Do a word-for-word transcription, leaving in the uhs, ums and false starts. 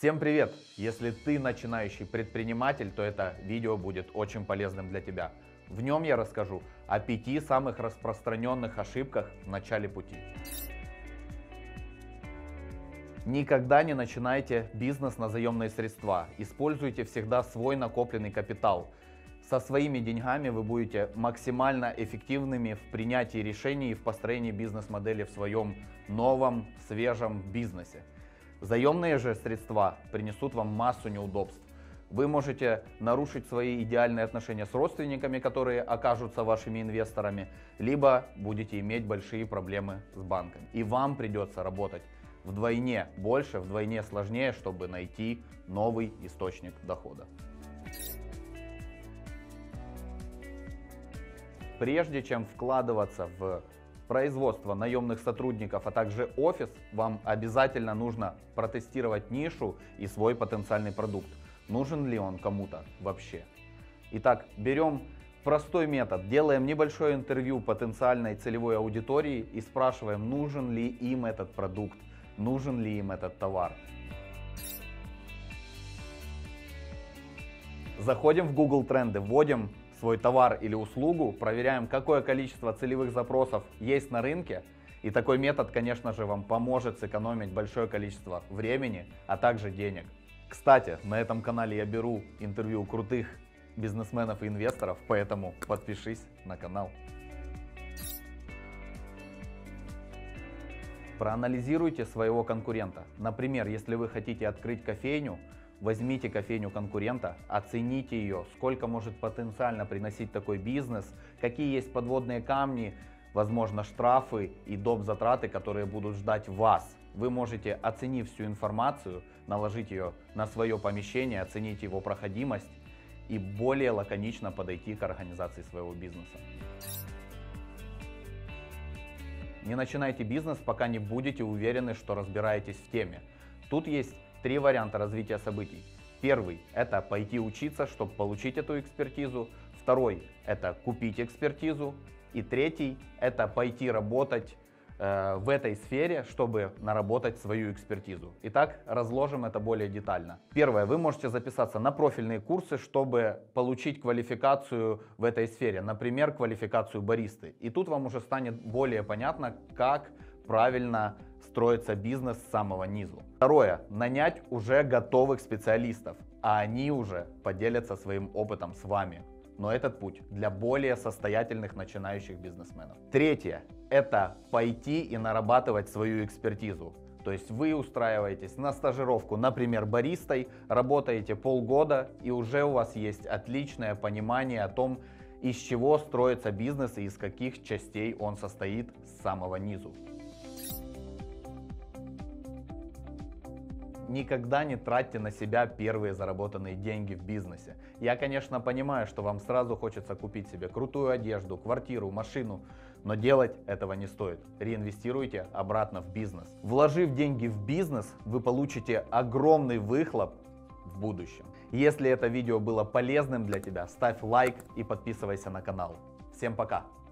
Всем привет! Если ты начинающий предприниматель, то это видео будет очень полезным для тебя. В нем я расскажу о пяти самых распространенных ошибках в начале пути. Никогда не начинайте бизнес на заемные средства. Используйте всегда свой накопленный капитал. Со своими деньгами вы будете максимально эффективными в принятии решений и в построении бизнес-модели в своем новом, свежем бизнесе. Заемные же средства принесут вам массу неудобств. Вы можете нарушить свои идеальные отношения с родственниками, которые окажутся вашими инвесторами, либо будете иметь большие проблемы с банками. И вам придется работать вдвойне больше, вдвойне сложнее, чтобы найти новый источник дохода. Прежде чем вкладываться в производство наемных сотрудников, а также офис, вам обязательно нужно протестировать нишу и свой потенциальный продукт. Нужен ли он кому-то вообще? Итак, берем простой метод, делаем небольшое интервью потенциальной целевой аудитории и спрашиваем, нужен ли им этот продукт, нужен ли им этот товар. Заходим в Google Тренды, вводим свой товар или услугу, проверяем, какое количество целевых запросов есть на рынке. И такой метод, конечно же, вам поможет сэкономить большое количество времени, а также денег. Кстати, на этом канале я беру интервью у крутых бизнесменов и инвесторов, поэтому подпишись на канал. Проанализируйте своего конкурента. Например, если вы хотите открыть кофейню, возьмите кофейню конкурента, оцените ее, сколько может потенциально приносить такой бизнес, какие есть подводные камни, возможно, штрафы и доп. Затраты, которые будут ждать вас. Вы можете, оценив всю информацию, наложить ее на свое помещение, оценить его проходимость и более лаконично подойти к организации своего бизнеса. Не начинайте бизнес, пока не будете уверены, что разбираетесь в теме. Тут есть три варианта развития событий. Первый – это пойти учиться, чтобы получить эту экспертизу. Второй – это купить экспертизу. И третий – это пойти работать э, в этой сфере, чтобы наработать свою экспертизу. Итак, разложим это более детально. Первое. Вы можете записаться на профильные курсы, чтобы получить квалификацию в этой сфере. Например, квалификацию баристы. И тут вам уже станет более понятно, как правильно строится бизнес с самого низу. Второе. Нанять уже готовых специалистов, а они уже поделятся своим опытом с вами. Но этот путь для более состоятельных начинающих бизнесменов. Третье. Это пойти и нарабатывать свою экспертизу. То есть вы устраиваетесь на стажировку, например, баристой, работаете полгода, и уже у вас есть отличное понимание о том, из чего строится бизнес и из каких частей он состоит с самого низу. Никогда не тратьте на себя первые заработанные деньги в бизнесе. Я, конечно, понимаю, что вам сразу хочется купить себе крутую одежду, квартиру, машину, но делать этого не стоит. Реинвестируйте обратно в бизнес. Вложив деньги в бизнес, вы получите огромный выхлоп в будущем. Если это видео было полезным для тебя, ставь лайк и подписывайся на канал. Всем пока!